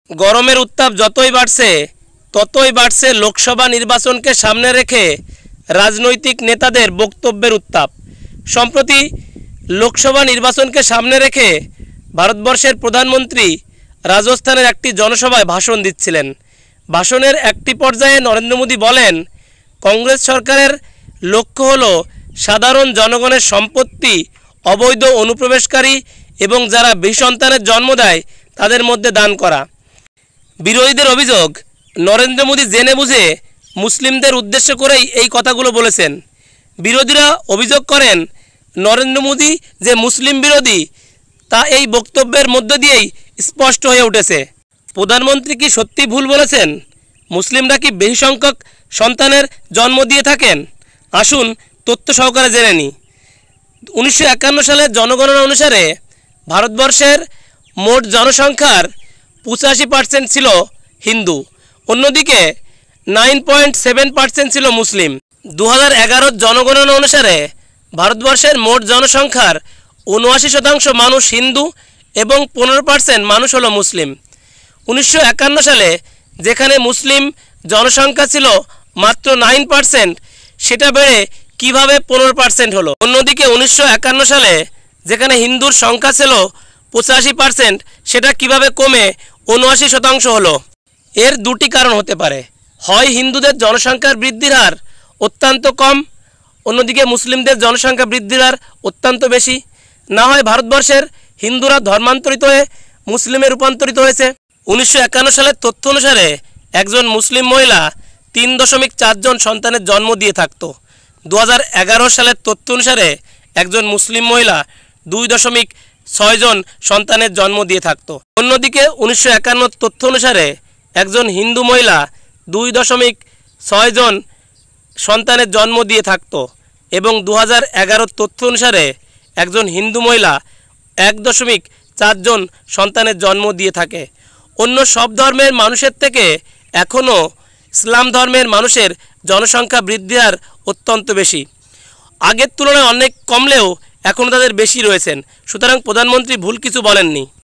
গরমের উত্তাপ যতই বাড়ছে লোকসভা নির্বাচনকে সামনে রেখে রাজনৈতিক নেতাদের বক্তব্যের উত্তাপ। সম্প্রতি লোকসভা নির্বাচনকে সামনে রেখে ভারতবর্ষের প্রধানমন্ত্রী রাজস্থানের একটি জনসভায় ভাষণ দিচ্ছিলেন। ভাষণের একটি পর্যায়ে নরেন্দ্র মোদী বলেন, কংগ্রেস সরকারের লক্ষ্য হলো সাধারণ জনগণের সম্পত্তি অবৈধ অনুপ্রবেশকারী এবং যারা সন্তানের জন্ম দেয় তাদের মধ্যে দান করা। বিরোধীদের অভিযোগ, নরেন্দ্র মোদী জেনে বুঝে মুসলিমদের উদ্দেশ্য করেই এই কথাগুলো বলেছেন। বিরোধীরা অভিযোগ করেন, নরেন্দ্র মোদী যে মুসলিম বিরোধী তা এই বক্তব্যের মধ্য দিয়েই স্পষ্ট হয়ে উঠেছে। প্রধানমন্ত্রী কি সত্যি ভুল বলেছেন? মুসলিমরা কি বেশি সংখ্যক সন্তানের জন্ম দিয়ে থাকেন? আসুন তথ্য সহকারে জেনে নিই। 1951 সালের জনগণনা অনুসারে ভারতবর্ষের মোট জনসংখ্যার 85% ছিল হিন্দু, অন্যদিকে 9.7% ছিল মুসলিম। 2011 জনগণনা অনুসারে ভারতবর্ষের মোট জনসংখ্যার 79% মানুষ হিন্দু এবং 15% মানুষ হলো মুসলিম। 1951 সালে যেখানে মুসলিম জনসংখ্যা ছিল মাত্র 9%, সেটা বেড়ে কিভাবে 15% হলো? অন্যদিকে 1951 সালে যেখানে হিন্দুর সংখ্যা ছিল 85%, সেটা কিভাবে কমে 79% হলো? এর দুটি কারণ হতে পারে। হয় হিন্দুদের জনসংখ্যার বৃদ্ধির হার অত্যন্ত কম, অন্যদিকে মুসলিমদের জনসংখ্যা বৃদ্ধির হার অত্যন্ত বেশি, না হয় ভারতবর্ষের হিন্দুরা ধর্মান্তরিত হয়ে মুসলিমে রূপান্তরিত হয়েছে। 1951 সালের তথ্য অনুসারে একজন মুসলিম মহিলা 3.4 জন সন্তানের জন্ম দিয়ে থাকতো। 2011 সালের তথ্য অনুসারে একজন মুসলিম মহিলা 2.6 জন সন্তানের জন্ম দিয়ে থাকতো। অন্যদিকে 1951 তথ্য অনুসারে একজন হিন্দু মহিলা 2.6 জন সন্তানের জন্ম দিয়ে থাকতো এবং 2011 তথ্য অনুসারে একজন হিন্দু মহিলা 1.4 জন সন্তানের জন্ম দিয়ে থাকে। অন্য সব ধর্মের মানুষের থেকে এখনও ইসলাম ধর্মের মানুষের জনসংখ্যা বৃদ্ধি হার অত্যন্ত বেশি। আগের তুলনায় অনেক কমলেও এখনও তাদের বেশি রয়েছেন। সুতরাং প্রধানমন্ত্রী ভুল কিছু বলেননি।